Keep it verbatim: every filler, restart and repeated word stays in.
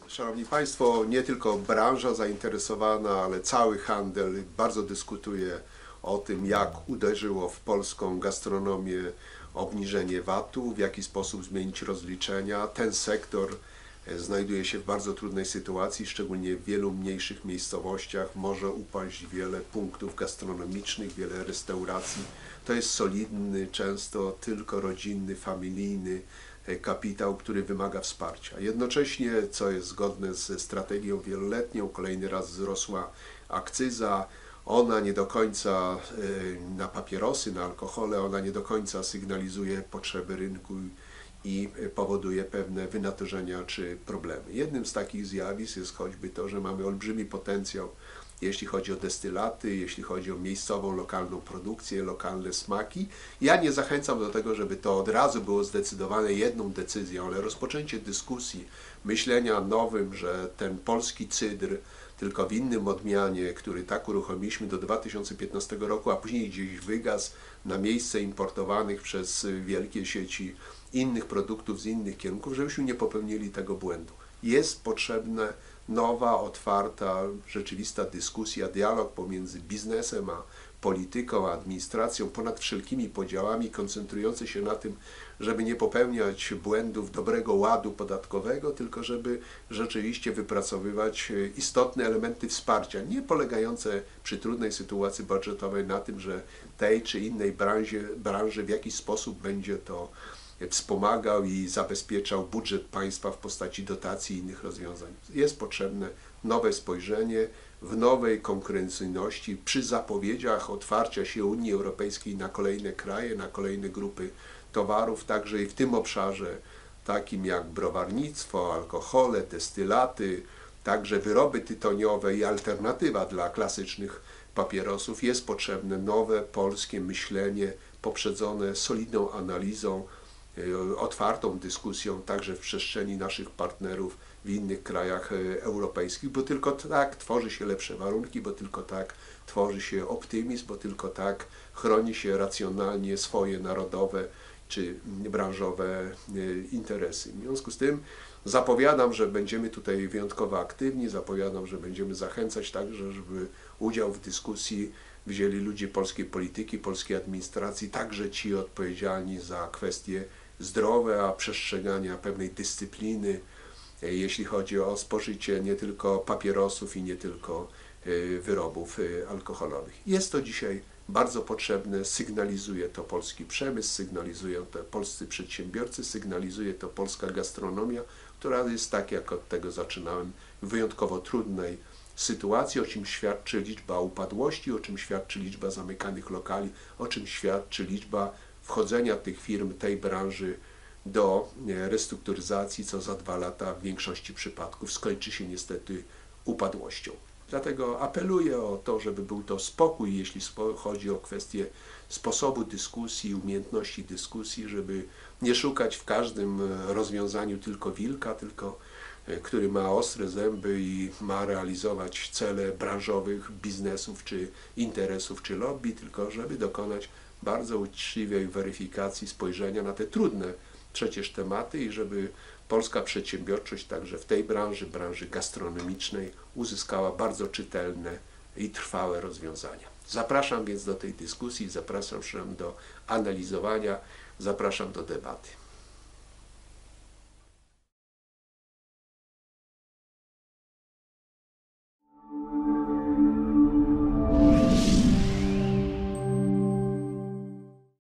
Szanowni Państwo, nie tylko branża zainteresowana, ale cały handel bardzo dyskutuje o tym, jak uderzyło w polską gastronomię obniżenie vatu, w jaki sposób zmienić rozliczenia. Ten sektor znajduje się w bardzo trudnej sytuacji, szczególnie w wielu mniejszych miejscowościach. Może upaść wiele punktów gastronomicznych, wiele restauracji. To jest solidny, często tylko rodzinny, familijny kapitał, który wymaga wsparcia. Jednocześnie, co jest zgodne ze strategią wieloletnią, kolejny raz wzrosła akcyza. Ona nie do końca na papierosy, na alkohole, ona nie do końca sygnalizuje potrzeby rynku i powoduje pewne wynaturzenia czy problemy. Jednym z takich zjawisk jest choćby to, że mamy olbrzymi potencjał, jeśli chodzi o destylaty, jeśli chodzi o miejscową, lokalną produkcję, lokalne smaki. Ja nie zachęcam do tego, żeby to od razu było zdecydowane jedną decyzją, ale rozpoczęcie dyskusji, myślenia nowym, że ten polski cydr, tylko w innym odmianie, który tak uruchomiliśmy do dwa tysiące piętnastego roku, a później gdzieś wygasł na miejsce importowanych przez wielkie sieci innych produktów z innych kierunków, żebyśmy nie popełnili tego błędu. Jest potrzebna nowa, otwarta, rzeczywista dyskusja, dialog pomiędzy biznesem a polityką, a administracją, ponad wszelkimi podziałami, koncentrujący się na tym, żeby nie popełniać błędów dobrego ładu podatkowego, tylko żeby rzeczywiście wypracowywać istotne elementy wsparcia, nie polegające przy trudnej sytuacji budżetowej na tym, że tej czy innej branży, branży w jakiś sposób będzie to wspomagał i zabezpieczał budżet państwa w postaci dotacji i innych rozwiązań. Jest potrzebne nowe spojrzenie w nowej konkurencyjności przy zapowiedziach otwarcia się Unii Europejskiej na kolejne kraje, na kolejne grupy towarów, także i w tym obszarze takim jak browarnictwo, alkohole, destylaty, także wyroby tytoniowe i alternatywa dla klasycznych papierosów. Jest potrzebne nowe polskie myślenie poprzedzone solidną analizą, otwartą dyskusją także w przestrzeni naszych partnerów w innych krajach europejskich, bo tylko tak tworzy się lepsze warunki, bo tylko tak tworzy się optymizm, bo tylko tak chroni się racjonalnie swoje narodowe czy branżowe interesy. W związku z tym zapowiadam, że będziemy tutaj wyjątkowo aktywni, zapowiadam, że będziemy zachęcać także, żeby udział w dyskusji wzięli ludzie polskiej polityki, polskiej administracji, także ci odpowiedzialni za kwestie zdrowe, a przestrzegania pewnej dyscypliny, jeśli chodzi o spożycie nie tylko papierosów i nie tylko wyrobów alkoholowych. Jest to dzisiaj bardzo potrzebne, sygnalizuje to polski przemysł, sygnalizują to polscy przedsiębiorcy, sygnalizuje to polska gastronomia, która jest, tak jak od tego zaczynałem, w wyjątkowo trudnej sytuacji, o czym świadczy liczba upadłości, o czym świadczy liczba zamykanych lokali, o czym świadczy liczba wchodzenia tych firm, tej branży do restrukturyzacji, co za dwa lata w większości przypadków skończy się niestety upadłością. Dlatego apeluję o to, żeby był to spokój, jeśli chodzi o kwestię sposobu dyskusji, umiejętności dyskusji, żeby nie szukać w każdym rozwiązaniu tylko wilka, tylko który ma ostre zęby i ma realizować cele branżowych, biznesów, czy interesów, czy lobby, tylko żeby dokonać bardzo uczciwej weryfikacji spojrzenia na te trudne przecież tematy i żeby polska przedsiębiorczość także w tej branży, branży gastronomicznej uzyskała bardzo czytelne i trwałe rozwiązania. Zapraszam więc do tej dyskusji, zapraszam do analizowania, zapraszam do debaty.